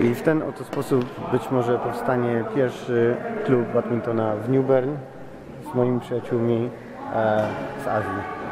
I w ten oto sposób być może powstanie pierwszy klub badmintona w New Bern z moimi przyjaciółmi z Azji.